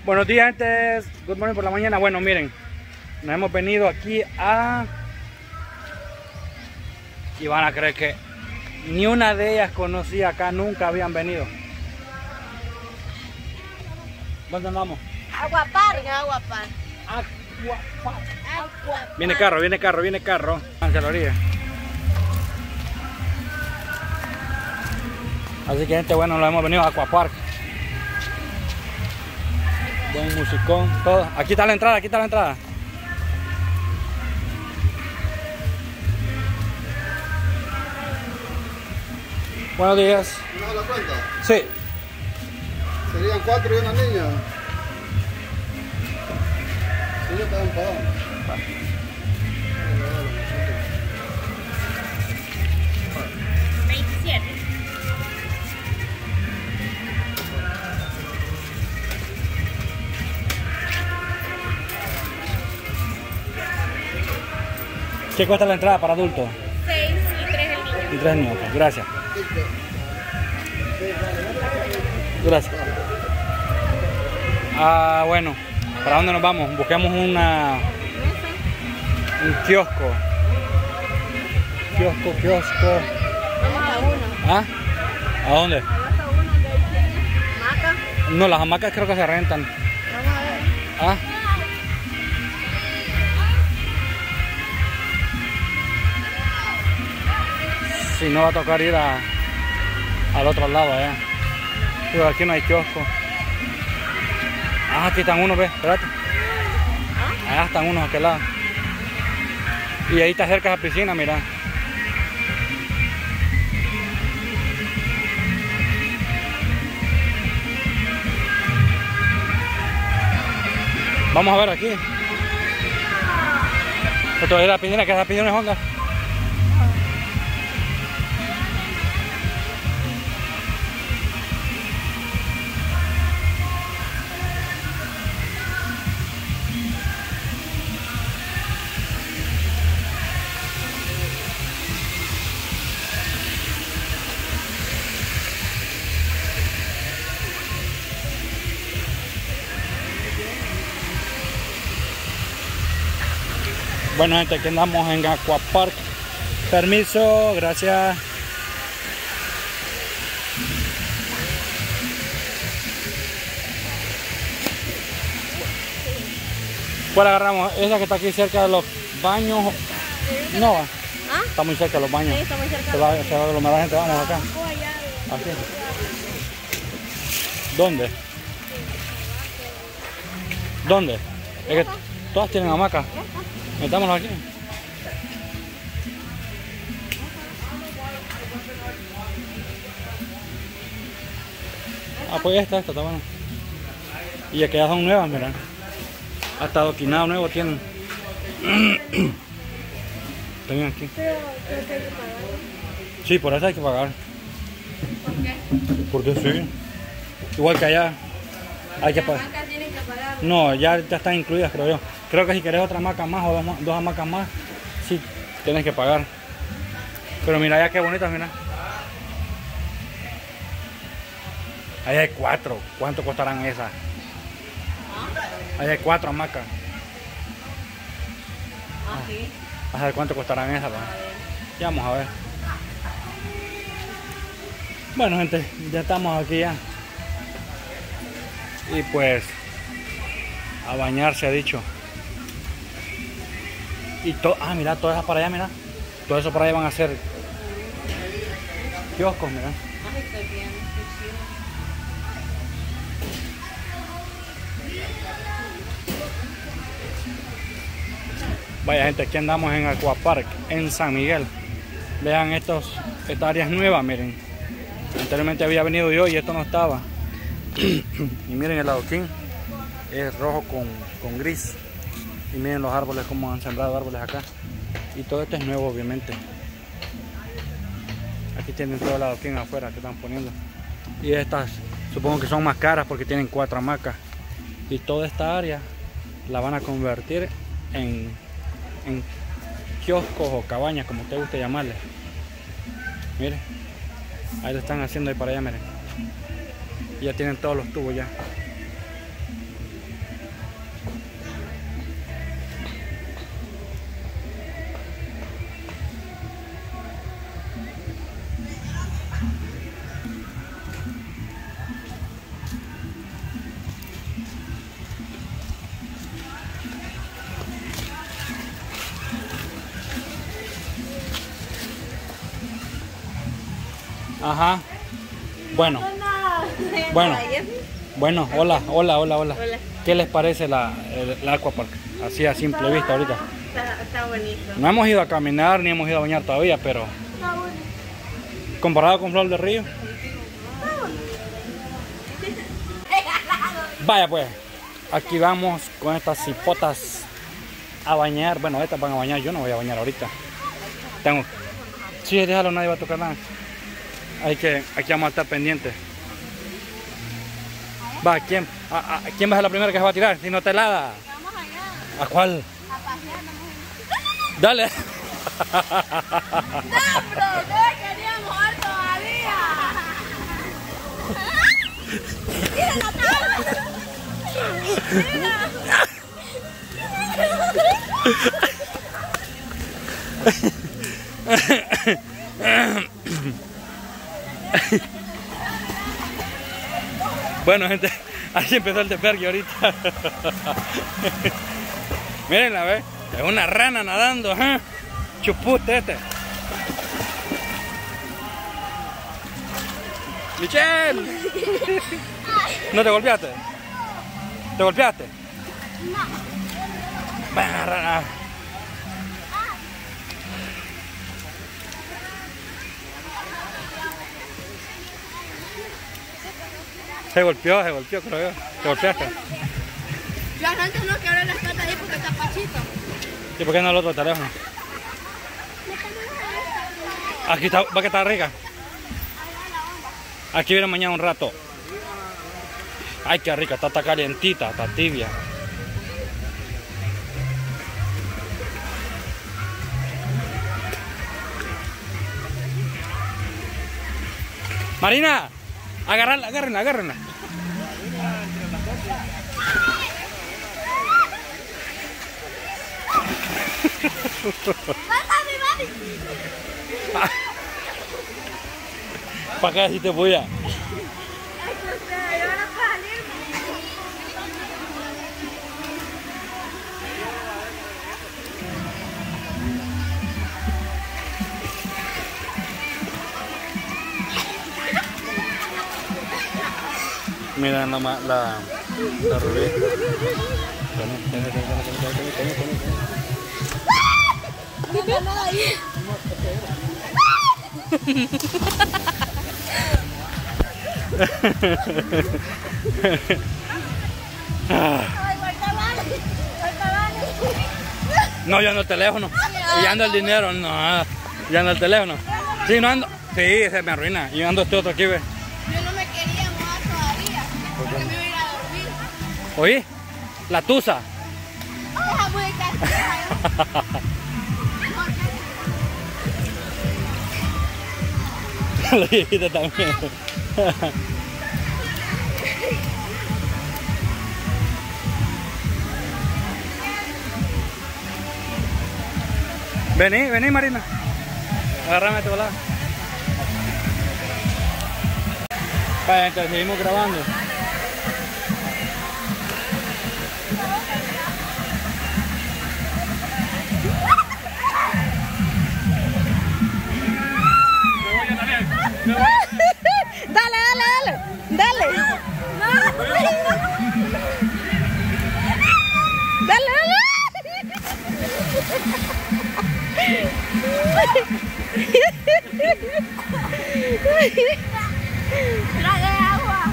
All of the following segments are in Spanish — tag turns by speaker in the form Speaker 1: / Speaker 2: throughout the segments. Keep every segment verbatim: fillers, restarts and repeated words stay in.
Speaker 1: Buenos días, gente. Good morning por la mañana. Bueno, miren, nos hemos venido aquí a... Y van a creer que ni una de ellas conocía acá, nunca habían venido. ¿Dónde andamos?
Speaker 2: Aguapar. En Aguapar.
Speaker 1: Aguapar.
Speaker 2: Aguapar.
Speaker 1: Viene carro, viene carro, viene carro. Hacia la orilla. Así que, gente, bueno, lo hemos venido a Aquapark. Buen musicón, todo. Aquí está la entrada, aquí está la entrada. Buenos días.
Speaker 3: ¿No se la cuenta?
Speaker 1: Sí.
Speaker 3: Serían cuatro y una niña. Sí, yo estaban pagando.
Speaker 2: veintisiete.
Speaker 1: ¿Qué cuesta la entrada para adultos?
Speaker 2: seis y tres el niño.
Speaker 1: Y tres niños, ok, gracias. Gracias. Ah, bueno, ¿para dónde nos vamos? Busquemos una... un kiosco. Kiosco, kiosco.
Speaker 2: Vamos a uno.
Speaker 1: ¿Ah? ¿A dónde?
Speaker 2: Vamos a uno donde hay maca.
Speaker 1: No, las hamacas creo que se rentan.
Speaker 2: Vamos a ver.
Speaker 1: ¿Ah? Si no va a tocar ir a, al otro lado allá. Pero aquí no hay kiosco. Ah, aquí están unos, ve, espérate. Allá están unos a aquel lado. Y ahí está cerca de la piscina, mira. Vamos a ver aquí. Esto es la piscina, que esa piscina es honda. Bueno, gente, aquí andamos en Aquapark. Permiso, gracias. ¿Cuál agarramos? Esa que está aquí cerca de los baños. No,
Speaker 2: ¿Ah?
Speaker 1: está muy cerca de los baños.
Speaker 2: Sí, está muy cerca.
Speaker 1: Se va, se va a aglomerar gente, vamos acá. Aquí. ¿Dónde? ¿Dónde? Es que todas tienen hamaca. Metámoslo aquí. Ah, pues esta, esta está buena. Y aquellas son nuevas, mira. Hasta adoquinado nuevo tienen. Tengan aquí. Sí, por eso hay que pagar.
Speaker 2: ¿Por qué?
Speaker 1: Porque sí. Igual que allá. Hay que pagar.
Speaker 2: Las hamacas tienen que pagar.
Speaker 1: No, ya, ya están incluidas, creo yo. Creo que si querés otra hamaca más o dos, ma- dos hamacas más, sí, tienes que pagar. Pero mira ya qué bonitas, mira. Ahí hay cuatro. ¿Cuánto costarán esas? Ahí hay cuatro hamacas.
Speaker 2: Ah, sí.
Speaker 1: A ver cuánto costarán esas, ¿no? Ya vamos a ver. Bueno, gente, ya estamos aquí ya. Y pues, a bañar se ha dicho. Y todo, ah, mira, todas esas para allá, mira. Todo eso para allá van a ser kioscos, mira.
Speaker 2: Ay, estoy bien.
Speaker 1: Vaya, gente, aquí andamos en Aquapark, en San Miguel. Vean estos, estas áreas nuevas, miren. Anteriormente había venido yo y esto no estaba. Y miren el adoquín, es rojo con, con gris. Y miren los árboles, como han sembrado árboles acá. Y todo esto es nuevo, obviamente. Aquí tienen todo el adoquín afuera que están poniendo. Y estas, supongo que son más caras porque tienen cuatro hamacas. Y toda esta área la van a convertir en, en kioscos o cabañas, como usted guste llamarle. Miren, ahí lo están haciendo ahí para allá, miren. Y ya tienen todos los tubos ya. Ajá. Bueno. Bueno. Bueno, hola, hola, hola, hola.
Speaker 2: Hola.
Speaker 1: ¿Qué les parece la, el, el aquapark? Así a simple vista ahorita.
Speaker 2: Está, está bonito.
Speaker 1: No hemos ido a caminar ni hemos ido a bañar todavía, pero comparado con Flor del Río. Vaya pues, aquí vamos con estas cipotas a bañar. Bueno, estas van a bañar, yo no voy a bañar ahorita. Tengo. Sí, déjalo, nadie va a tocar nada. Hay que, aquí vamos a estar pendientes. Va, ¿quién, a, a, ¿quién va a ser la primera que se va a tirar? Si no te helada.
Speaker 2: Vamos allá.
Speaker 1: ¿A cuál?
Speaker 2: A pasear, vamos.
Speaker 1: Dale.
Speaker 2: No, bro, no queríamos jugar todavía. Mira la tabla. Mira.
Speaker 1: Bueno, gente, ahí empezó el desvergue ahorita. Mírenla, ¿ves? Es una rana nadando, ¿eh? Chupute este. Michelle. ¿No te golpeaste? ¿Te golpeaste? No. Rana. Se golpeó, se golpeó, creo yo. ¿Te golpeaste?
Speaker 2: Yo antes no quiero las patas ahí porque está pachito.
Speaker 1: ¿Y por qué no el otro teléfono? Aquí está, va que está rica. Aquí viene mañana un rato. Ay, qué rica, está, está calientita, está tibia. Marina, agárrala, agárrenla, agárrenla. ¿Para qué así te voy a? Mira nomás la, la rubí.
Speaker 2: No nada ahí.
Speaker 1: No, yo ando el teléfono. Y ando el dinero. No, ya ando el teléfono. Sí, no ando. Sí, se me arruina. Y ando este otro aquí, ve.
Speaker 2: Yo no me quería mojar todavía. Porque me iba a ir a dormir.
Speaker 1: ¿Oí? La tusa.
Speaker 2: Deja muy castigada.
Speaker 1: Lo dijiste también. Vení, vení Marina. Agárrame este volado. Vaya, gente, seguimos grabando.
Speaker 2: Dale, dale, dale. Dale. Dale, dale. Trae agua.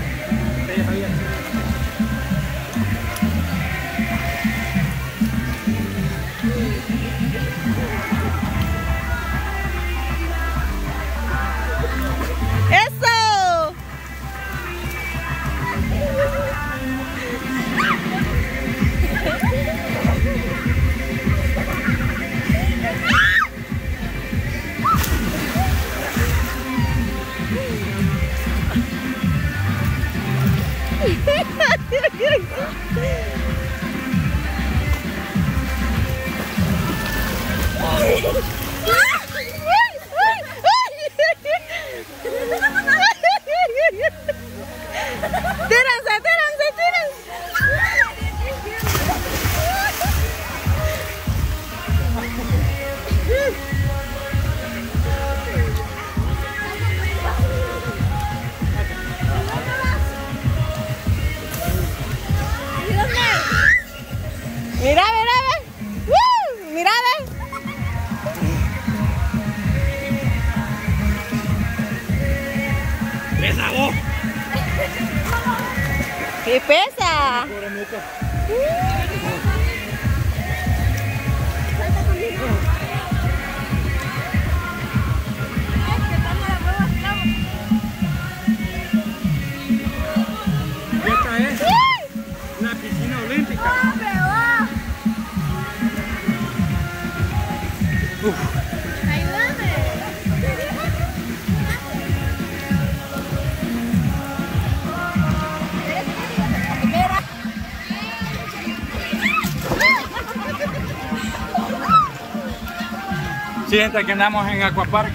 Speaker 2: ¡Eso! Tírense, tírense, tírense. Mira, mira, ve. ¡Uh! Mira, ve.
Speaker 1: ¡Pesa vos!
Speaker 2: ¿Qué pesa?
Speaker 1: Esta es una piscina olímpica. Uf.
Speaker 2: Ayúdame.
Speaker 1: Sí, gente, aquí andamos en Aquapark.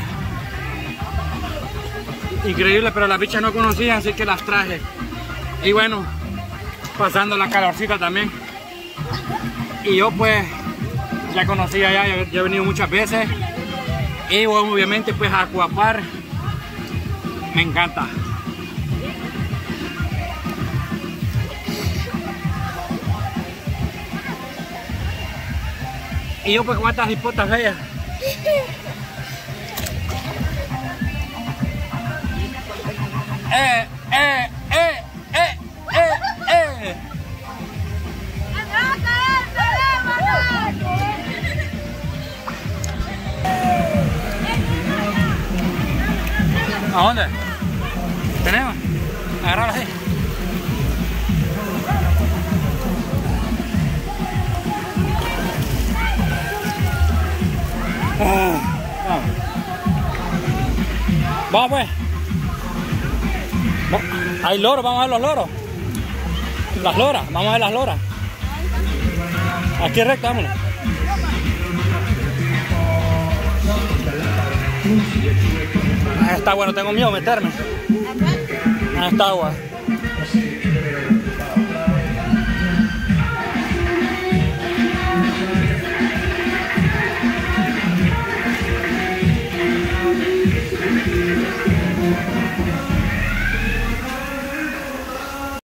Speaker 1: Increíble, pero las bichas no conocían, así que las traje. Y bueno, pasando la calorcita también. Y yo pues ya conocía ya, ya he venido muchas veces. Y bueno, obviamente pues Aquapark me encanta. Y yo pues con estas hipotas bellas. Eh, eh, eh, eh, eh, eh. ¿A dónde? ¿Tenemos? Agarrarla así. Oh, vamos. Vamos pues. Hay loros, vamos a ver los loros. Las loras, vamos a ver las loras. Aquí recto, vámonos. Ah, está bueno, tengo miedo de meterme. Ah, está agua.